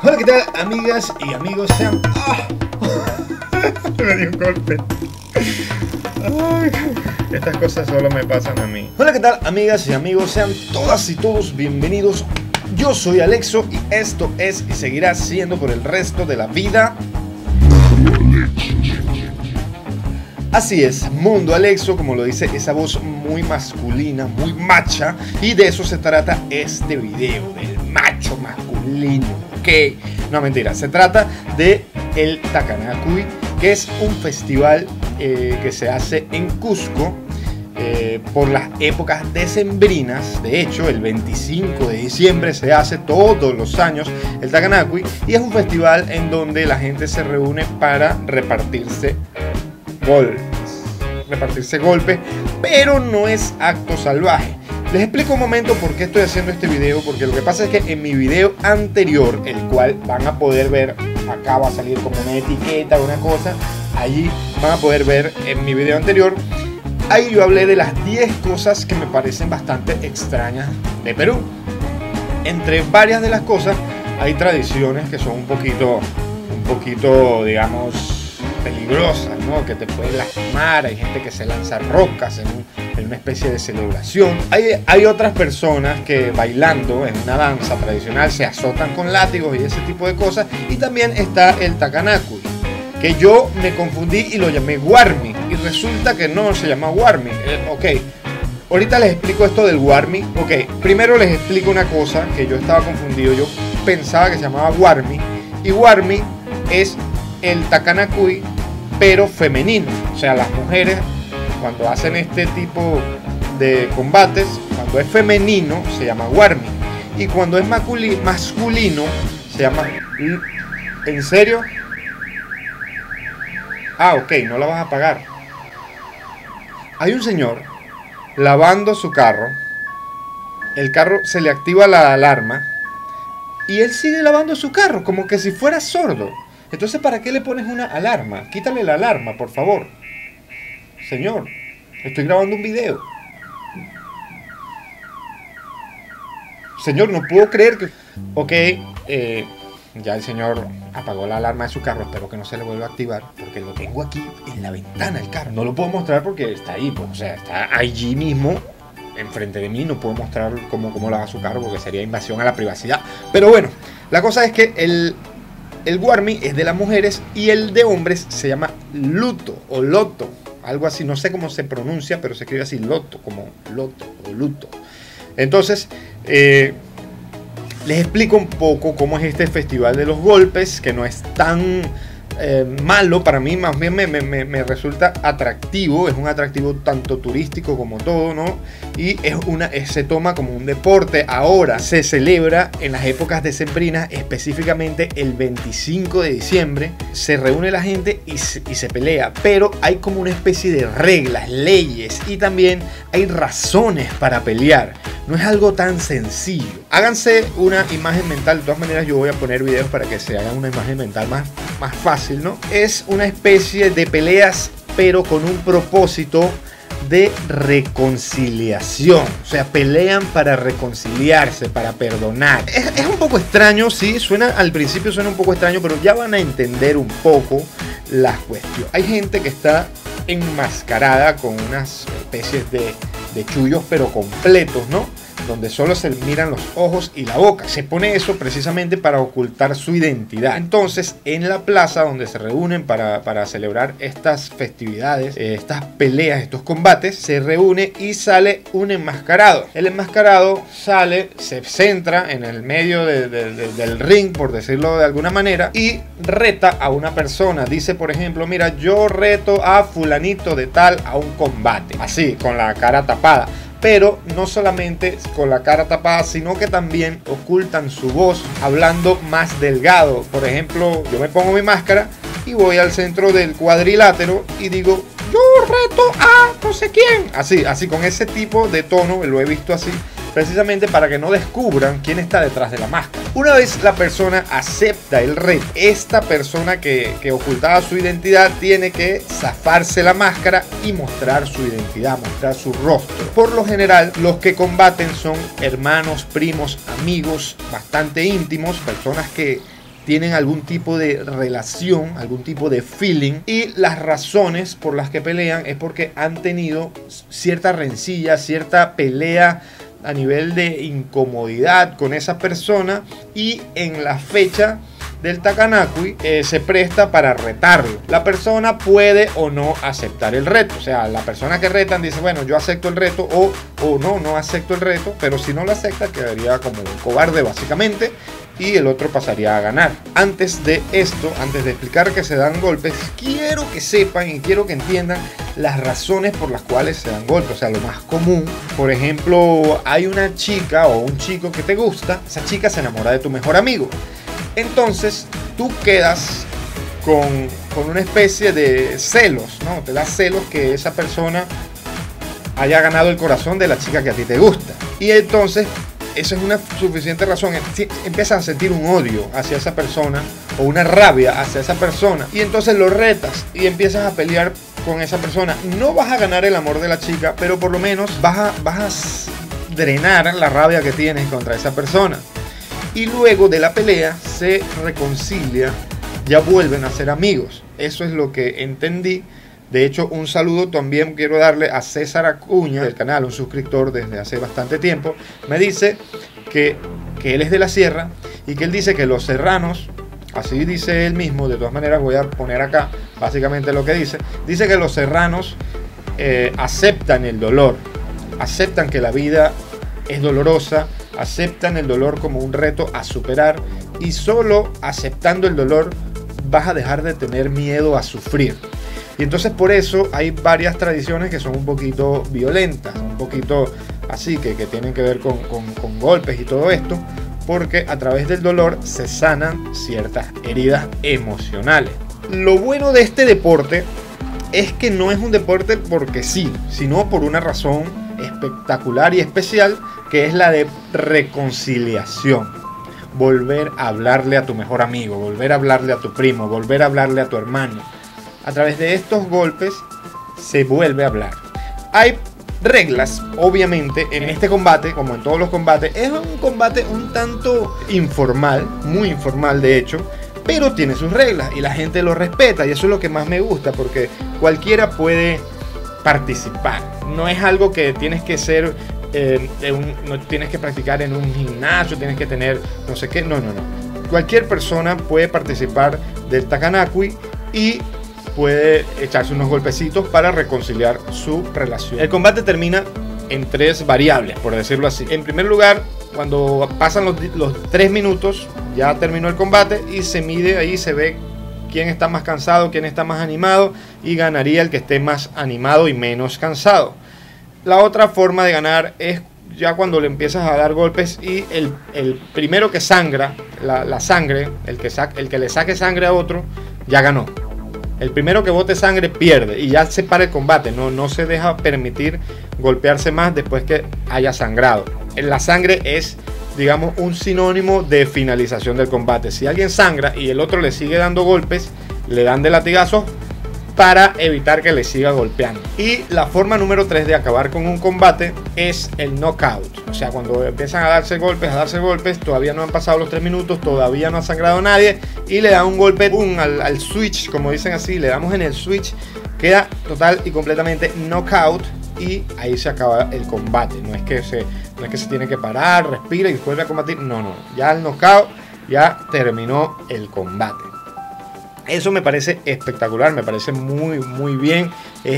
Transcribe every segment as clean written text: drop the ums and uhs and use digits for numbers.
Hola, ¿qué tal, amigas y amigos? Sean... ¡Ah! Me dio un golpe. Ay, estas cosas solo me pasan a mí. Hola, ¿qué tal, amigas y amigos? Sean todas y todos bienvenidos. Yo soy Alexo y esto es y seguirá siendo por el resto de la vida. Así es, Mundo Alexo, como lo dice esa voz muy masculina, muy macha. Y de eso se trata este video, del macho masculino, ¿ok? No, mentira, se trata de el Takanakui, que es un festival que se hace en Cusco por las épocas decembrinas. De hecho, el 25 de diciembre se hace todos los años el Takanakui, y es un festival en donde la gente se reúne para repartirse golpes, pero no es acto salvaje. Les explico un momento por qué estoy haciendo este video, porque lo que pasa es que en mi video anterior, el cual van a poder ver, acá va a salir como una etiqueta, una cosa, allí van a poder ver en mi video anterior, ahí yo hablé de las 10 cosas que me parecen bastante extrañas de Perú. Entre varias de las cosas hay tradiciones que son un poquito, digamos, peligrosas, ¿no? Que te pueden lastimar. Hay gente que se lanza rocas en una especie de celebración. Hay otras personas que bailando en una danza tradicional se azotan con látigos y ese tipo de cosas. Y también está el Takanakui, que yo me confundí y lo llamé Warmi, y resulta que no se llama Warmi. Ok, ahorita les explico esto del Warmi. Ok, primero les explico una cosa que yo estaba confundido. Yo pensaba que se llamaba Warmi, y Warmi es el Takanakui pero femenino. O sea, las mujeres cuando hacen este tipo de combates, cuando es femenino se llama Warmi, y cuando es masculino se llama... ¿En serio? Ah, ok, no la vas a pagar. Hay un señor lavando su carro, el carro se le activa la alarma y él sigue lavando su carro como que si fuera sordo. Entonces, ¿para qué le pones una alarma? Quítale la alarma, por favor. Señor, estoy grabando un video. Señor, no puedo creer que... Ok, ya el señor apagó la alarma de su carro. Espero que no se le vuelva a activar, porque lo tengo aquí en la ventana del carro. No lo puedo mostrar porque está ahí, pues, o sea, está allí mismo, enfrente de mí. No puedo mostrar cómo lava su carro porque sería invasión a la privacidad. Pero bueno, la cosa es que el Warmi es de las mujeres y el de hombres se llama luto o loto, algo así, no sé cómo se pronuncia, pero se escribe así, loto, como loto o luto. Entonces, les explico un poco cómo es este festival de los golpes, que no es tan malo para mí, más bien me resulta atractivo. Es un atractivo tanto turístico como todo, ¿no? Y se toma como un deporte. Ahora se celebra en las épocas decembrinas, específicamente el 25 de diciembre. Se reúne la gente y se pelea, pero hay como una especie de reglas, leyes, y también hay razones para pelear. No es algo tan sencillo. Háganse una imagen mental. De todas maneras, yo voy a poner videos para que se hagan una imagen mental más fácil, ¿no? Es una especie de peleas, pero con un propósito de reconciliación. O sea, pelean para reconciliarse, para perdonar. Es un poco extraño, sí, al principio suena un poco extraño, pero ya van a entender un poco la cuestión. Hay gente que está enmascarada con unas especies de chullos, pero completos, ¿no? Donde solo se miran los ojos y la boca. Se pone eso precisamente para ocultar su identidad. Entonces, en la plaza donde se reúnen para celebrar estas festividades, estas peleas, estos combates, se reúne y sale un enmascarado. El enmascarado sale, se centra en el medio del ring, por decirlo de alguna manera, y reta a una persona. Dice, por ejemplo, mira, yo reto a fulanito de tal a un combate. Así, con la cara tapada. Pero no solamente con la cara tapada, sino que también ocultan su voz hablando más delgado. Por ejemplo, yo me pongo mi máscara y voy al centro del cuadrilátero y digo, yo reto a no sé quién. Así con ese tipo de tono, lo he visto así, precisamente para que no descubran quién está detrás de la máscara. Una vez la persona acepta el reto, esta persona que ocultaba su identidad tiene que zafarse la máscara y mostrar su identidad, mostrar su rostro. Por lo general, los que combaten son hermanos, primos, amigos bastante íntimos, personas que tienen algún tipo de relación, algún tipo de feeling, y las razones por las que pelean es porque han tenido cierta rencilla, cierta pelea a nivel de incomodidad con esa persona, y en la fecha del Takanakui se presta para retarlo. La persona puede o no aceptar el reto, o sea, la persona que retan dice, bueno, yo acepto el reto, o no acepto el reto, pero si no lo acepta quedaría como un cobarde básicamente, y el otro pasaría a ganar. Antes de esto, antes de explicar que se dan golpes, quiero que sepan y quiero que entiendan las razones por las cuales se dan golpes. O sea, lo más común, por ejemplo, hay una chica o un chico que te gusta, esa chica se enamora de tu mejor amigo. Entonces tú quedas con una especie de celos, ¿no? Te da celos que esa persona haya ganado el corazón de la chica que a ti te gusta. Y entonces esa es una suficiente razón. Empiezas a sentir un odio hacia esa persona o una rabia hacia esa persona. Y entonces lo retas y empiezas a pelear con esa persona. No vas a ganar el amor de la chica, pero por lo menos vas a drenar la rabia que tienes contra esa persona. Y luego de la pelea se reconcilia, ya vuelven a ser amigos. Eso es lo que entendí. De hecho, un saludo también quiero darle a César Acuña del canal, un suscriptor desde hace bastante tiempo. Me dice que él es de la sierra y que él dice que los serranos, así dice él mismo, de todas maneras voy a poner acá básicamente lo que dice. Dice que los serranos aceptan el dolor, aceptan que la vida es dolorosa, aceptan el dolor como un reto a superar, y solo aceptando el dolor vas a dejar de tener miedo a sufrir. Y entonces por eso hay varias tradiciones que son un poquito violentas, un poquito así, que tienen que ver con golpes y todo esto, porque a través del dolor se sanan ciertas heridas emocionales. Lo bueno de este deporte es que no es un deporte porque sí, sino por una razón espectacular y especial, que es la de reconciliación. Volver a hablarle a tu mejor amigo, volver a hablarle a tu primo, volver a hablarle a tu hermano. A través de estos golpes se vuelve a hablar. Hay reglas, obviamente, en este combate, como en todos los combates. Es un combate un tanto informal, muy informal de hecho, pero tiene sus reglas y la gente lo respeta, y eso es lo que más me gusta, porque cualquiera puede participar. No es algo que tienes que ser, no tienes que practicar en un gimnasio, tienes que tener no sé qué, no. Cualquier persona puede participar del Takanakui y puede echarse unos golpecitos para reconciliar su relación. El combate termina en 3 variables, por decirlo así. En primer lugar, cuando pasan los 3 minutos, ya terminó el combate y se mide ahí, se ve quién está más cansado, quién está más animado, y ganaría el que esté más animado y menos cansado. La otra forma de ganar es ya cuando le empiezas a dar golpes y el primero que sangra, la sangre, el que le saque sangre a otro, ya ganó. El primero que bote sangre pierde y ya se para el combate. No se deja permitir golpearse más después que haya sangrado. La sangre es, digamos, un sinónimo de finalización del combate. Si alguien sangra y el otro le sigue dando golpes, le dan de latigazos para evitar que le siga golpeando. Y la forma número 3 de acabar con un combate es el knockout. O sea, cuando empiezan a darse golpes, todavía no han pasado los 3 minutos, todavía no ha sangrado nadie, y le da un golpe al switch, como dicen así, le damos en el switch, queda total y completamente knockout, y ahí se acaba el combate. No es que se tiene que parar, respira y vuelve a combatir. No. Ya el knockout, ya terminó el combate. Eso me parece espectacular, me parece muy bien.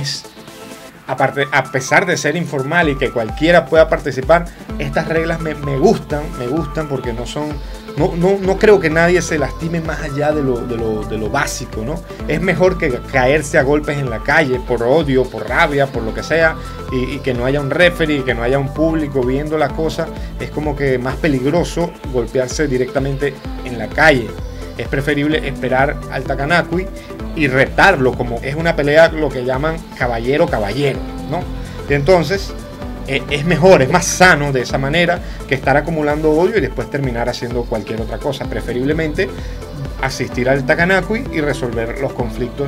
Aparte, a pesar de ser informal y que cualquiera pueda participar, estas reglas me gustan porque no creo que nadie se lastime más allá de lo básico, ¿no? Es mejor que caerse a golpes en la calle por odio, por rabia, por lo que sea, y que no haya un referee, que no haya un público viendo la cosa. Es como que más peligroso golpearse directamente en la calle. Es preferible esperar al Takanakui y retarlo, como es una pelea lo que llaman caballero, ¿no? Y entonces es mejor, es más sano de esa manera que estar acumulando odio y después terminar haciendo cualquier otra cosa. Preferiblemente asistir al Takanakui y resolver los conflictos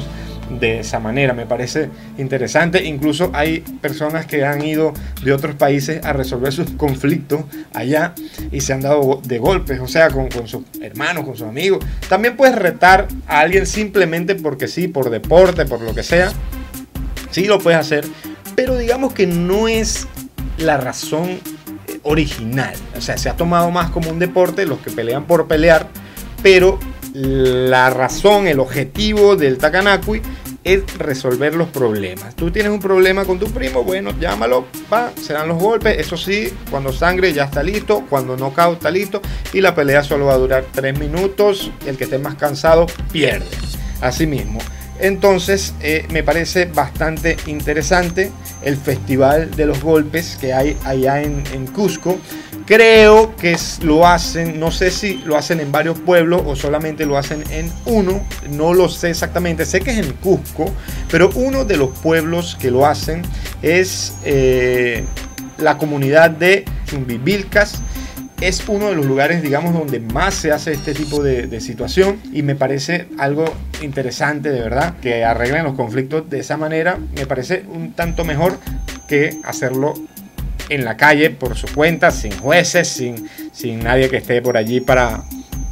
de esa manera. Me parece interesante. Incluso hay personas que han ido de otros países a resolver sus conflictos allá y se han dado de golpes, o sea, con sus hermanos, con sus amigos. También puedes retar a alguien simplemente porque sí, por deporte, por lo que sea. Sí lo puedes hacer, pero digamos que no es la razón original. O sea, se ha tomado más como un deporte, los que pelean por pelear, pero la razón, el objetivo del Takanakui es resolver los problemas. Tú tienes un problema con tu primo, bueno, llámalo, va, se dan los golpes. Eso sí, cuando sangre ya está listo, cuando knockout está listo, y la pelea solo va a durar 3 minutos. El que esté más cansado pierde. Así mismo. Entonces me parece bastante interesante el festival de los golpes que hay allá en Cusco. Creo que lo hacen, no sé si lo hacen en varios pueblos o solamente lo hacen en uno, no lo sé exactamente, sé que es en Cusco, pero uno de los pueblos que lo hacen es la comunidad de Chumbivilcas. Es uno de los lugares, digamos, donde más se hace este tipo de situación, y me parece algo interesante, de verdad, que arreglen los conflictos de esa manera. Me parece un tanto mejor que hacerlo en la calle por su cuenta, sin jueces, sin nadie que esté por allí para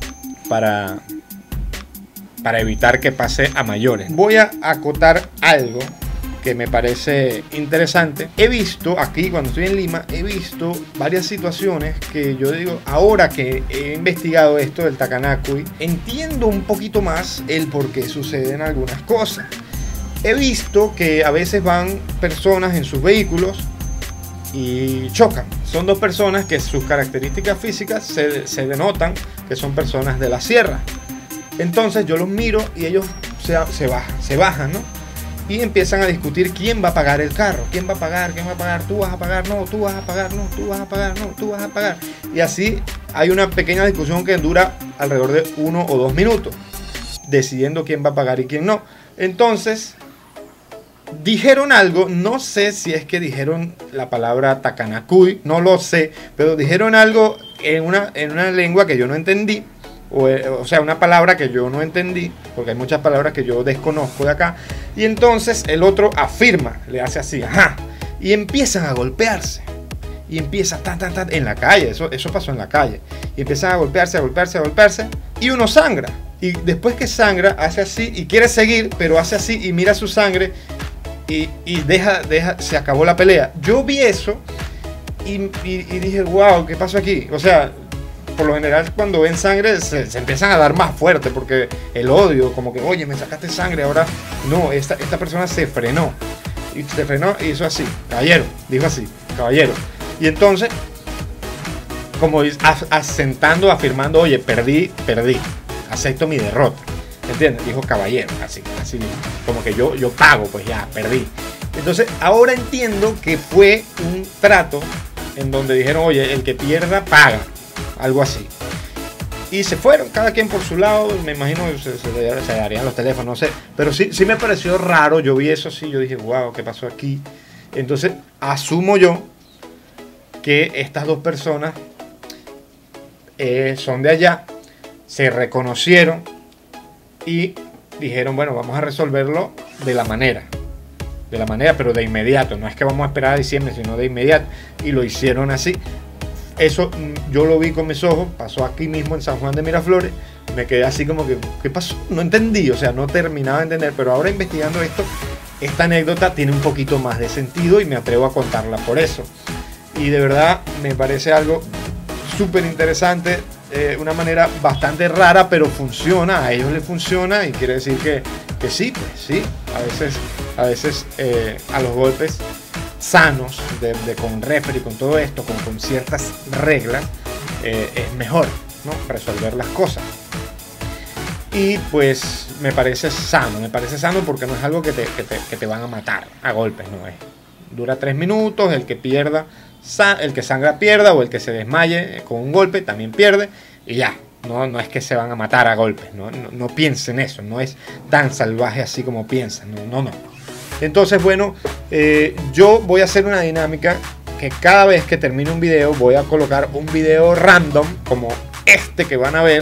evitar que pase a mayores. Voy a acotar algo que me parece interesante. He visto aquí, cuando estoy en Lima, he visto varias situaciones que yo digo, ahora que he investigado esto del Takanakui, entiendo un poquito más el por qué suceden algunas cosas. He visto que a veces van personas en sus vehículos y chocan. Son dos personas que sus características físicas se denotan que son personas de la sierra. Entonces yo los miro y ellos se bajan, ¿no? Y empiezan a discutir quién va a pagar el carro, quién va a pagar, tú vas a pagar, no, tú vas a pagar, no, tú vas a pagar, no, tú vas a pagar. Y así hay una pequeña discusión que dura alrededor de 1 o 2 minutos, decidiendo quién va a pagar y quién no. Entonces dijeron algo, no sé si es que dijeron la palabra Takanakui, no lo sé, pero dijeron algo en una lengua que yo no entendí. O sea, una palabra que yo no entendí, porque hay muchas palabras que yo desconozco de acá. Y entonces el otro afirma, le hace así, ajá, y empiezan a golpearse. Y empieza en la calle, eso pasó en la calle. Y empiezan a golpearse, y uno sangra. Y después que sangra, hace así y quiere seguir, pero hace así y mira su sangre y deja, se acabó la pelea. Yo vi eso y dije, wow, ¿qué pasó aquí? O sea, por lo general cuando ven sangre se empiezan a dar más fuerte, porque el odio, como que, oye, me sacaste sangre, ahora no, esta persona se frenó y hizo así, caballero, dijo así, caballero, y entonces como asentando, afirmando, oye, perdí, acepto mi derrota, ¿entiendes? Dijo caballero, así como que yo pago, pues ya, perdí. Entonces ahora entiendo que fue un trato en donde dijeron, oye, el que pierda paga, algo así. Y se fueron, cada quien por su lado. Me imagino que se darían los teléfonos, no sé. Pero sí me pareció raro. Yo vi eso así, yo dije, wow, ¿qué pasó aquí? Entonces, asumo yo que estas dos personas son de allá, se reconocieron y dijeron, bueno, vamos a resolverlo de la manera, pero de inmediato. No es que vamos a esperar a diciembre, sino de inmediato. Y lo hicieron así. Eso yo lo vi con mis ojos, pasó aquí mismo en San Juan de Miraflores. Me quedé así como que, ¿qué pasó? No entendí, o sea, no terminaba de entender. Pero ahora investigando esto, esta anécdota tiene un poquito más de sentido y me atrevo a contarla por eso. Y de verdad me parece algo súper interesante, una manera bastante rara, pero funciona, a ellos les funciona, y quiere decir que sí, pues sí, a veces a los golpes sanos, con referee, con todo esto, con ciertas reglas, es mejor, ¿no?, resolver las cosas. Y pues me parece sano porque no es algo que te van a matar a golpes, no es. Dura 3 minutos, el que pierda, el que sangra pierda, o el que se desmaye con un golpe también pierde, y ya. No es que se van a matar a golpes, no piensen eso, no es tan salvaje así como piensan, no. Entonces, bueno, yo voy a hacer una dinámica que cada vez que termine un video voy a colocar un video random como este que van a ver.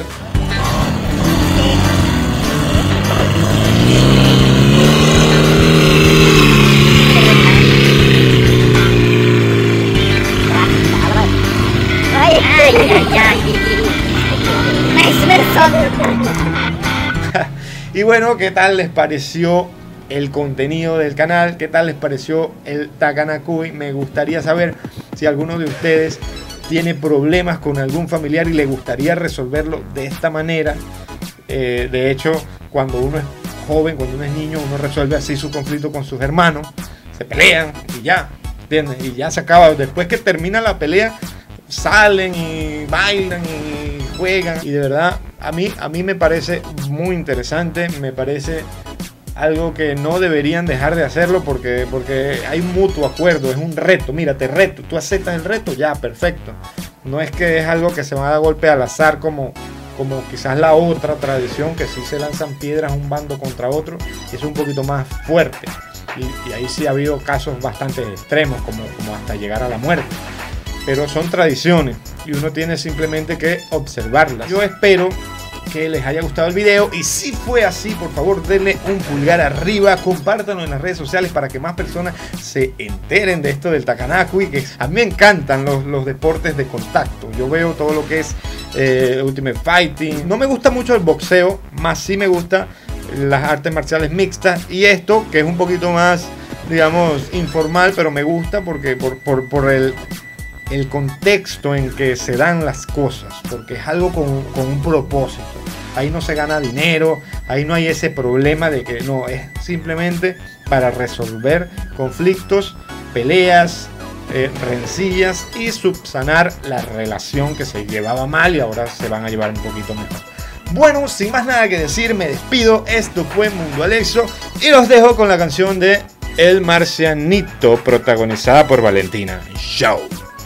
Y bueno, ¿qué tal les pareció el contenido del canal? ¿Qué tal les pareció el Takana Cuy? Me gustaría saber si alguno de ustedes tiene problemas con algún familiar y le gustaría resolverlo de esta manera. De hecho, cuando uno es joven, cuando uno es niño, uno resuelve así su conflicto con sus hermanos, se pelean y ya, ¿entiendes? Y ya se acaba. Después que termina la pelea, salen y bailan y juegan. Y de verdad, a mí me parece muy interesante, me parece algo que no deberían dejar de hacerlo porque hay un mutuo acuerdo, es un reto. Mira, te reto, tú aceptas el reto, ya, perfecto. No es que es algo que se va a dar golpe al azar como quizás la otra tradición, que sí se lanzan piedras un bando contra otro, y es un poquito más fuerte. Y ahí sí ha habido casos bastante extremos, como hasta llegar a la muerte. Pero son tradiciones y uno tiene simplemente que observarlas. Yo espero que les haya gustado el video, y si fue así, por favor denle un pulgar arriba, compártanlo en las redes sociales para que más personas se enteren de esto del Takana Cuy, que a mí me encantan los deportes de contacto. Yo veo todo lo que es Ultimate Fighting. No me gusta mucho el boxeo, más sí me gusta las artes marciales mixtas, y esto que es un poquito más, digamos, informal, pero me gusta porque por el contexto en que se dan las cosas, porque es algo con un propósito. Ahí no se gana dinero, ahí no hay ese problema de que no, es simplemente para resolver conflictos, peleas, rencillas y subsanar la relación que se llevaba mal y ahora se van a llevar un poquito mejor. Bueno, sin más nada que decir, me despido. Esto fue Mundo Alexo y los dejo con la canción de El Marcianito, protagonizada por Valentina. Chao.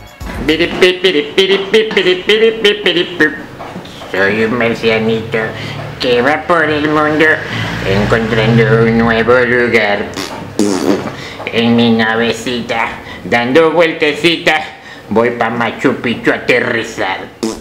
Soy un marcianito que va por el mundo encontrando un nuevo lugar. En mi navecita, dando vueltecitas, voy pa' Machu Picchu a aterrizar.